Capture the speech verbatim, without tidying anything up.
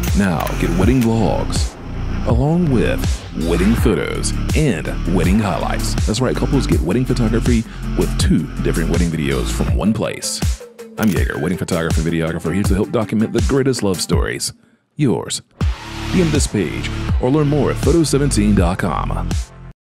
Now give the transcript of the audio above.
Now get wedding vlogs, along with wedding photos and wedding highlights. That's right, couples get wedding photography with two different wedding videos from one place. I'm Jaeger, wedding photographer and videographer, here to help document the greatest love stories. Yours. D M this page or learn more at photo seventeen dot com.